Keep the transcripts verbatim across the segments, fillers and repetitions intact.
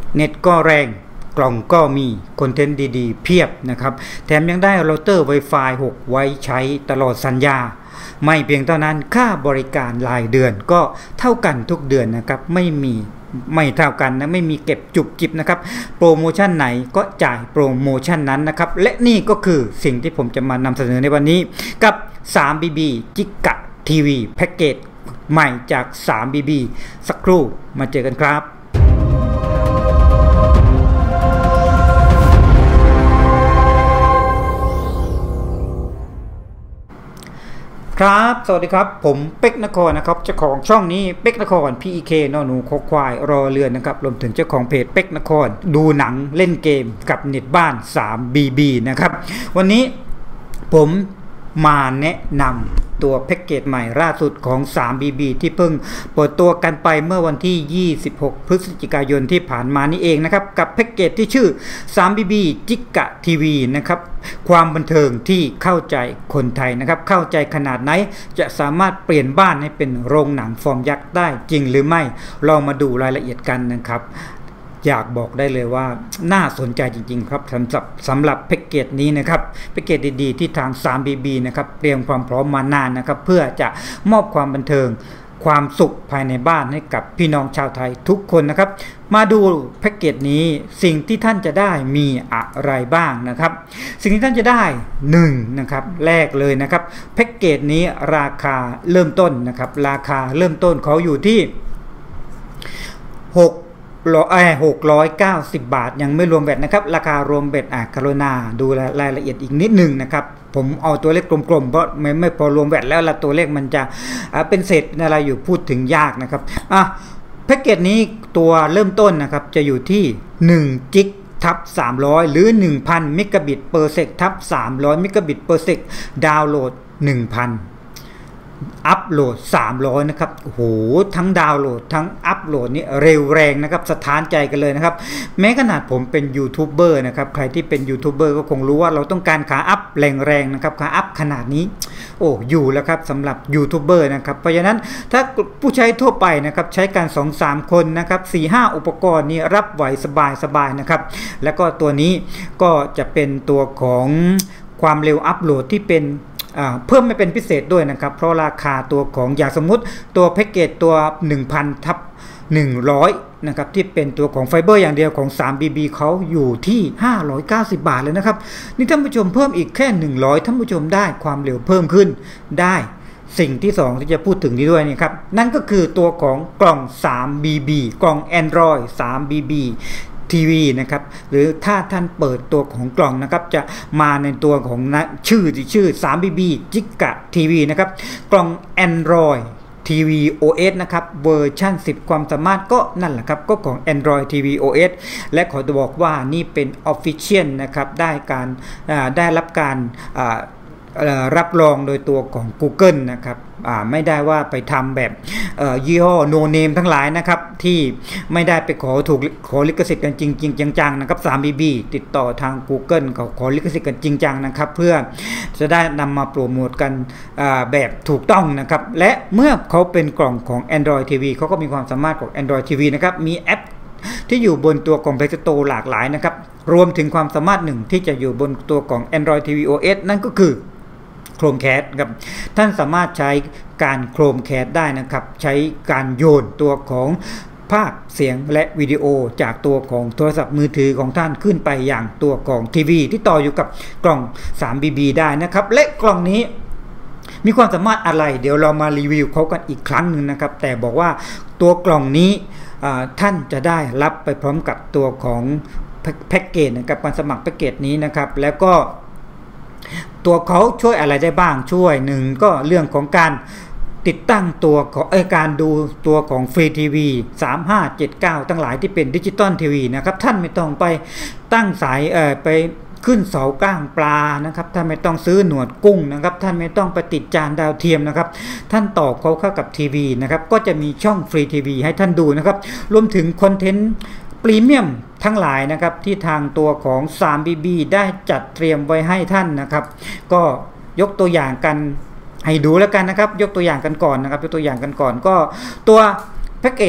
เน็ตก็แรงกล่องก็มีคอนเทนต์ดีๆเพียบนะครับแถมยังได้เราเตอร์ Wi-Fi หกไว้ใช้ตลอดสัญญาไม่เพียงเท่านั้นค่าบริการรายเดือนก็เท่ากันทุกเดือนนะครับไม่มีไม่เท่ากันนะไม่มีเก็บจุบจิบนะครับโปรโมชั่นไหนก็จ่ายโปรโมชั่นนั้นนะครับและนี่ก็คือสิ่งที่ผมจะมานำเสนอในวันนี้กับ ทรี บี บี จิกะทีวีแพ็กเกจใหม่จาก ทรี บี บี สักครู่มาเจอกันครับครับสวัสดีครับผมเป็กนครนะครับเจ้าของช่องนี้เป็กนคร พี อี เค นอหนูคอควายรอเรือนนะครับรวมถึงเจ้าของเพจเป็กนครดูหนังเล่นเกมกับเน็ตบ้าน ทรี บี บี นะครับวันนี้ผมมาแนะนำตัวแพ็กเกจใหม่ล่าสุดของ ทรี บี บี ที่เพิ่งเปิดตัวกันไปเมื่อวันที่ยี่สิบหกพฤศจิกายนที่ผ่านมานี่เองนะครับกับแพ็กเกจที่ชื่อ ทรี บี บี จิกะทีวีนะครับความบันเทิงที่เข้าใจคนไทยนะครับเข้าใจขนาดไหนจะสามารถเปลี่ยนบ้านให้เป็นโรงหนังฟอร์มยักษ์ได้จริงหรือไม่ลองมาดูรายละเอียดกันนะครับอยากบอกได้เลยว่าน่าสนใจจริงๆครับสำหรับสำหรับแพ็กเกจนี้นะครับแพ็กเกจดีๆที่ทาง ทรี บี บี นะครับเตรียมความพร้อมมานานนะครับเพื่อจะมอบความบันเทิงความสุขภายในบ้านให้กับพี่น้องชาวไทยทุกคนนะครับมาดูแพ็กเกจนี้สิ่งที่ท่านจะได้มีอะไรบ้างนะครับสิ่งที่ท่านจะได้หนึ่งนะครับแรกเลยนะครับแพ็กเกจนี้ราคาเริ่มต้นนะครับราคาเริ่มต้นเขาอยู่ที่หกหกร้อยเก้าสิบบาทยังไม่รวมแวตนะครับราคารวมแวตอ่ะกรุณาดูรายละเอียดอีกนิดหนึ่งนะครับผมเอาตัวเลขกลมๆเพราะไม่ไม่พอรวมแวตแล้วละตัวเลขมันจะเป็นเศษอะไรอยู่พูดถึงยากนะครับอ่ะแพ็กเกจนี้ตัวเริ่มต้นนะครับจะอยู่ที่หนึ่งจิกทับสามร้อยหรือ หนึ่งพัน เมกะบิตเปอร์เซกทับสามร้อยเมกะบิตเปอร์เซกดาวน์โหลด หนึ่งพันอัพโหลดสามร้อยนะครับโอ้โหทั้งดาวน์โหลดทั้งอัพโหลดนี่เร็วแรงนะครับสะท้านใจกันเลยนะครับแม้ขนาดผมเป็นยูทูบเบอร์นะครับใครที่เป็นยูทูบเบอร์ก็คงรู้ว่าเราต้องการขาอัพแรงๆนะครับขาอัพขนาดนี้โอ้อยู่แล้วครับสำหรับยูทูบเบอร์นะครับเพราะฉะนั้นถ้าผู้ใช้ทั่วไปนะครับใช้การ สองถึงสาม คนนะครับ สี่ถึงห้า อุปกรณ์นี่รับไหวสบายๆนะครับแล้วก็ตัวนี้ก็จะเป็นตัวของความเร็วอัพโหลดที่เป็นเพิ่มไม่เป็นพิเศษด้วยนะครับเพราะราคาตัวของอย่างสมมุติตัวแพ็กเกจตัว หนึ่งพัน ทับ หนึ่งร้อย นะครับที่เป็นตัวของไฟเบอร์อย่างเดียวของ ทรี บี บี เขาอยู่ที่ห้าร้อยเก้าสิบบาทเลยนะครับนี่ท่านผู้ชมเพิ่มอีกแค่หนึ่งร้อยท่านผู้ชมได้ความเร็วเพิ่มขึ้นได้สิ่งที่สองที่จะพูดถึงนี้ด้วยนี่ครับนั่นก็คือตัวของกล่อง ทรี บี บี กล่อง Android ทรี บี บีทีวีนะครับหรือถ้าท่านเปิดตัวของกล่องนะครับจะมาในตัวของนะชื่อที่ชื่อ ทรี บี บี จิกะทีวีนะครับกล่อง Android ทีวี โอ เอส นะครับเวอร์ชันสิบความสามารถก็นั่นแหละครับก็ของ Android ทีวี โอ เอส และขอจะบอกว่านี่เป็น Official นะครับได้การได้รับการรับรองโดยตัวของ Google นะครับไม่ได้ว่าไปทำแบบยี่ห้อ no name ทั้งหลายนะครับที่ไม่ได้ไปขอถูกขอลิขสิทธิ์กันจริงๆจังๆนะครับ ทรี บี บี ติดต่อทาง Google เขาขอลิขสิทธิ์กันจริงจังนะครับเพื่อจะได้นำมาโปรโมทกันแบบถูกต้องนะครับและเมื่อเขาเป็นกล่องของ Android ที วี เขาก็มีความสามารถของ Android ที วี นะครับมีแอปที่อยู่บนตัวของ Play Store หลากหลายนะครับรวมถึงความสามารถหนึ่งที่จะอยู่บนตัวของ Android ที วี โอ เอส นั่นก็คือChromecast ครับท่านสามารถใช้การ Chromecast ได้นะครับใช้การโยนตัวของภาพเสียงและวิดีโอจากตัวของโทรศัพท์มือถือของท่านขึ้นไปอย่างตัวของทีวีที่ต่ออยู่กับกล่อง ทรี บี บี ได้นะครับและกล่องนี้มีความสามารถอะไรเดี๋ยวเรามารีวิวเขากันอีกครั้งหนึ่งนะครับแต่บอกว่าตัวกล่องนี้ท่านจะได้รับไปพร้อมกับตัวของแพ็กเกจนะครับการสมัครแพ็กเกจนี้นะครับแล้วก็ตัวเขาช่วยอะไรได้บ้างช่วยหนึ่งก็เรื่องของการติดตั้งตัวของเอการดูตัวของฟรีทีวีสามห้าเจ็ดเก้าทั้งหลายที่เป็นดิจิตอลทีวีนะครับท่านไม่ต้องไปตั้งสายเอ่อไปขึ้นเสาก้างปลานะครับท่านไม่ต้องซื้อหนวดกุ้งนะครับท่านไม่ต้องไปติดจานดาวเทียมนะครับท่านต่อเขาเข้ากับทีวีนะครับก็จะมีช่องฟรีทีวีให้ท่านดูนะครับรวมถึงคอนเทนต์พรีเมียมทั้งหลายนะครับที่ทางตัวของ ทรี บี บี ได้จัดเตรียมไว้ให้ท่านนะครับก็ยกตัวอย่างกันให้ดูแล้วกันนะครับยกตัวอย่างกันก่อนนะครับยกตัวอย่างกันก่อนก็ตัวแพ็กเกจ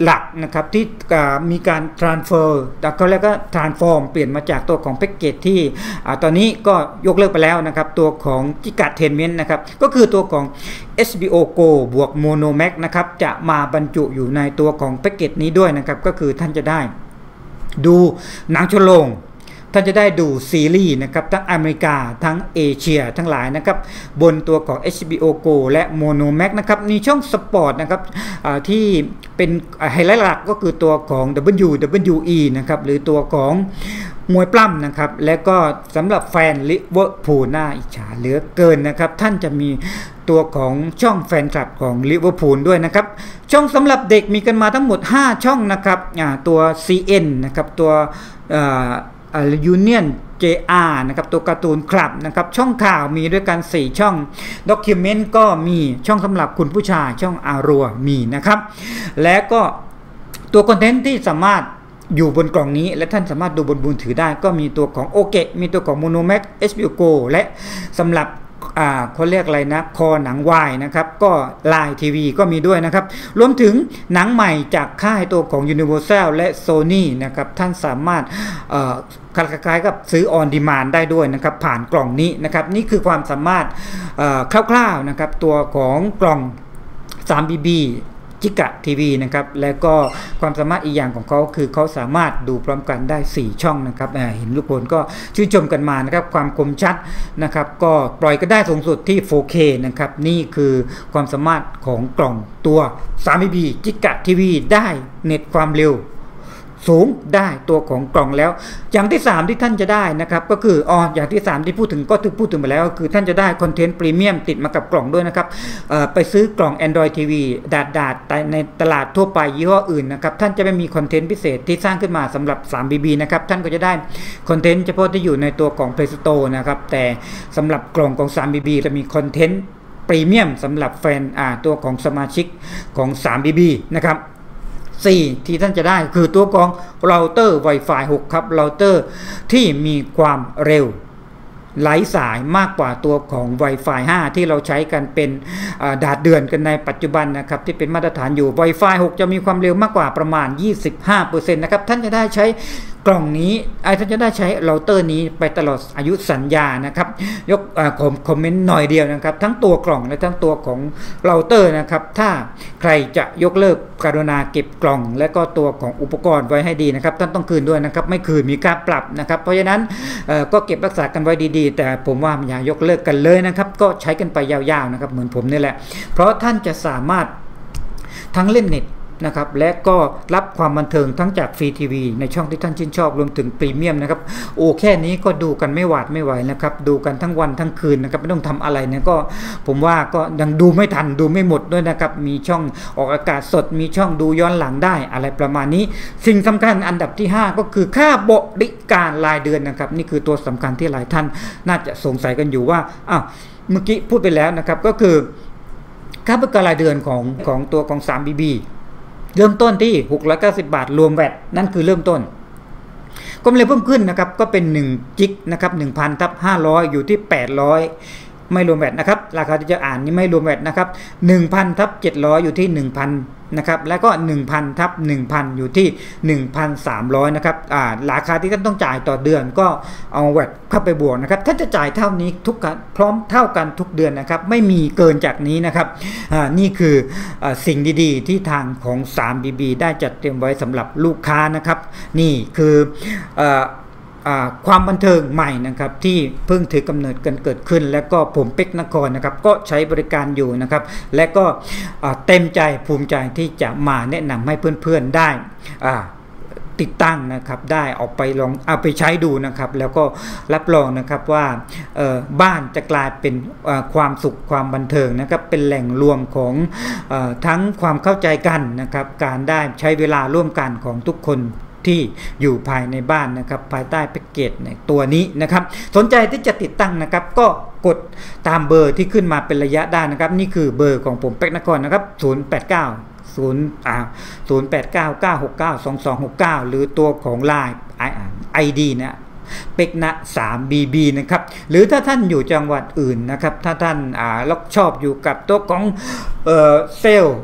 หลักนะครับที่มีการ transfer แต่เขาเรียกว่า transform เปลี่ยนมาจากตัวของแพ็กเกจที่ตอนนี้ก็ยกเลิกไปแล้วนะครับตัวของจิกะเทนเมนต์นะครับก็คือตัวของ เอช บี โอ Go บวก Mono Max นะครับจะมาบรรจุอยู่ในตัวของแพ็กเกจนี้ด้วยนะครับก็คือท่านจะได้ดูหนังชนโรงท่านจะได้ดูซีรีส์นะครับทั้งอเมริกาทั้งเอเชียทั้งหลายนะครับบนตัวของ เอช บี โอ Go และ Mono Max นะครับมีช่องสปอร์ตนะครับที่เป็นไฮไลท์หลักก็คือตัวของ ดับเบิลยู ดับเบิลยู อี นะครับหรือตัวของมวยปล้ำนะครับและก็สำหรับแฟนลิเวอร์พูลน่าอิจฉาเหลือเกินนะครับท่านจะมีตัวของช่องแฟนคลับของลิเวอร์พูลด้วยนะครับช่องสำหรับเด็กมีกันมาทั้งหมดห้าช่องนะครับตัว ซี เอ็น นะครับตัวยูเนียน เจ อาร์ นะครับตัวการ์ตูนคลับนะครับช่องข่าวมีด้วยกันสี่ช่องด็อกิเมนต์ก็มีช่องสำหรับคุณผู้ชายช่องอารัวมีนะครับและก็ตัวคอนเทนต์ที่สามารถอยู่บนกล่องนี้และท่านสามารถดูบนมือถือได้ก็มีตัวของโอเกะมีตัวของ Mono Max เอช บี โอ Go และสำหรับอ่าเขาเรียกอะไรนะคอหนังวายนะครับก็ไลน์ทีวีก็มีด้วยนะครับรวมถึงหนังใหม่จากค่ายตัวของ Universal และ Sony นะครับท่านสามารถเอ่อคล้ายๆกับซื้อ on demand ได้ด้วยนะครับผ่านกล่องนี้นะครับนี่คือความสามารถคร่าวๆนะครับตัวของกล่อง ทรี บี บี จิกะทีวีนะครับและก็ความสามารถอีกอย่างของเขาคือเขาสามารถดูพร้อมกันได้สี่ช่องนะครับเห็นทุกคนก็ชื่นชมกันมานะครับความคมชัดนะครับก็ปล่อยก็ได้สูงสุดที่ โฟร์เค นะครับนี่คือความสามารถของกล่องตัว ทรี บี บี จิกะทีวีได้เน็ตความเร็วสูงได้ตัวของกล่องแล้วอย่างที่สามที่ท่านจะได้นะครับก็คืออ๋ออย่างที่สามที่พูดถึงก็ถึงพูดถึงไปแล้วก็คือท่านจะได้คอนเทนต์พรีเมียมติดมากับกล่องด้วยนะครับไปซื้อกล่อง Android ที วี ดาดดาดในตลาดทั่วไปยี่ห้ออื่นนะครับท่านจะไม่มีคอนเทนต์พิเศษที่สร้างขึ้นมาสำหรับ ทรี บี บี นะครับท่านก็จะได้คอนเทนต์เฉพาะที่อยู่ในตัวของ Play Store นะครับแต่สำหรับกล่องของ ทรี บี บี จะมีคอนเทนต์พรีเมียมสำหรับแฟนอ่าตัวของสมาชิกของ ทรี บี บี นะครับสี่ที่ท่านจะได้คือตัวของเราเตอร์ Wi-Fi หกครับเราเตอร์ที่มีความเร็วไหลสายมากกว่าตัวของ Wi-Fi ห้าที่เราใช้กันเป็นดาดเดือนกันในปัจจุบันนะครับที่เป็นมาตรฐานอยู่ Wi-Fi หกจะมีความเร็วมากกว่าประมาณ ยี่สิบห้าเปอร์เซ็นต์ นะครับท่านจะได้ใช้กล่องนี้ไอ้ท่านจะได้ใช้เราเตอร์นี้ไปตลอดอายุสัญญานะครับยกคอมเมนต์หน่อยเดียวนะครับทั้งตัวกล่องและทั้งตัวของเราเตอร์นะครับถ้าใครจะยกเลิกกรุณาเก็บกล่องและก็ตัวของอุปกรณ์ไว้ให้ดีนะครับท่านต้องคืนด้วยนะครับไม่คืนมีค่าปรับนะครับเพราะฉะนั้นก็เก็บรักษากันไว้ดีๆแต่ผมว่าอย่ายกเลิกกันเลยนะครับก็ใช้กันไปยาวๆนะครับเหมือนผมนี่แหละเพราะท่านจะสามารถทั้งเล่นเน็ตนะครับและก็รับความบันเทิงทั้งจากฟรีทีวีในช่องที่ท่านชื่นชอบรวมถึงพรีเมียมนะครับโอ้แค่นี้ก็ดูกันไม่หวาดไม่ไหวนะครับดูกันทั้งวันทั้งคืนนะครับไม่ต้องทำอะไรเนี่ยก็ผมว่าก็ยังดูไม่ทันดูไม่หมดด้วยนะครับมีช่องออกอากาศสดมีช่องดูย้อนหลังได้อะไรประมาณนี้สิ่งสำคัญอันดับที่ห้าก็คือค่าบริการรายเดือนนะครับนี่คือตัวสำคัญที่หลายท่านน่าจะสงสัยกันอยู่ว่าอ้าวเมื่อกี้พูดไปแล้วนะครับก็คือค่าบริการรายเดือนของของตัวของ ทรี บี บีเริ่มต้นที่หกร้อยเก้าสิบบาทรวมแวตนั่นคือเริ่มต้นก็เลยเพิ่มขึ้นนะครับก็เป็นหนึ่งจิกนะครับ หนึ่งพัน ทับ ห้าร้อยอยู่ที่แปดร้อยไม่รวมแวตนะครับราคาที่จะอ่านนี่ไม่รวมแวตนะครับ หนึ่งพัน ทับ เจ็ดร้อยอยู่ที่ หนึ่งพัน นะครับแล้วก็ หนึ่งพัน ทับ หนึ่งพัน อยู่ที่ หนึ่งพันสามร้อย นะครับอ่าราคาที่ท่านต้องจ่ายต่อเดือนก็เอาแวตเข้าไปบวกนะครับท่านจะจ่ายเท่านี้ทุกกันพร้อมเท่ากันทุกเดือนนะครับไม่มีเกินจากนี้นะครับอ่านี่คืออ่าสิ่งดีๆที่ทางของ ทรี บี บี ได้จัดเตรียมไว้สำหรับลูกค้านะครับนี่คืออ่าความบันเทิงใหม่นะครับที่เพิ่งถือกำเนิดกันเกิดขึ้นและก็ผมเป็กนครนะครับก็ใช้บริการอยู่นะครับและก็เต็มใจภูมิใจที่จะมาแนะนำให้เพื่อนๆได้ติดตั้งนะครับได้ออกไปลองเอาไปใช้ดูนะครับแล้วก็รับรองนะครับว่าบ้านจะกลายเป็นความสุขความบันเทิงนะครับเป็นแหล่งรวมของทั้งความเข้าใจกันนะครับการได้ใช้เวลาร่วมกันของทุกคนที่อยู่ภายในบ้านนะครับภายใต้แพ็กเกจในตัวนี้นะครับสนใจที่จะติดตั้งนะครับก็กดตามเบอร์ที่ขึ้นมาเป็นระยะได้นะครับนี่คือเบอร์ของผมเป็กนครนะครับศูนย์ แปด เก้า ศูนย์ อ่า ศูนย์ แปด เก้า เก้า หก เก้า สอง สอง หก เก้าหรือตัวของ ไลน์ ไอ ดี นะเป็กนะ ทรี บี บี นะครับหรือถ้าท่านอยู่จังหวัดอื่นนะครับถ้าท่านอ่าแล้วชอบอยู่กับตัวของเอ่อเซลล์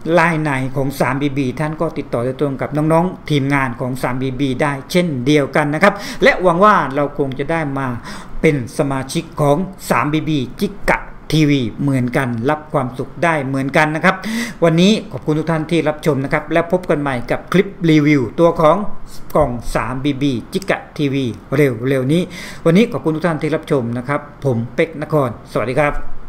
ไลน์ไหนของ ทรี บี บี ท่านก็ติดต่อโดยตรงกับน้องๆทีมงานของ ทรี บี บี ได้เช่นเดียวกันนะครับและหวังว่าเราคงจะได้มาเป็นสมาชิกของ ทรี บี บี จิกะทีวีเหมือนกันรับความสุขได้เหมือนกันนะครับวันนี้ขอบคุณทุกท่านที่รับชมนะครับและพบกันใหม่กับคลิปรีวิวตัวของกล่อง ทรี บี บี จิกะทีวีเร็วๆนี้วันนี้ขอบคุณทุกท่านที่รับชมนะครับผมเป็กนครสวัสดีครับ